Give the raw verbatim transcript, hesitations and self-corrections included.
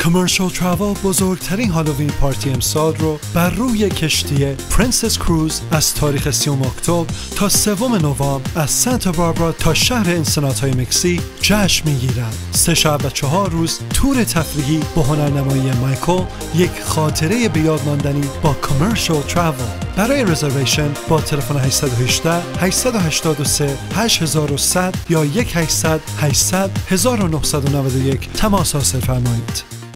کامرشال تراول بزرگترین هالووین پارتی امسال رو بر روی کشتی پرنسس کروز از تاریخ سیوم اکتبر تا سوم نوامبر از سانتا باربارا تا شهر انسنادهای مکزیک جشن میگیرد. سه شب و چهار روز تور تفریحی با هنرنمایی مایکل، یک خاطره به یاد ماندنی با کامرشال تراول. برای رزرویشن با تلفن هشت یک هشت، هشت هشت سه، هشت صفر صفر یا یک هشتصد، هشتصد، هزار و نهصد و نود و یک تماس حاصل فرمایید.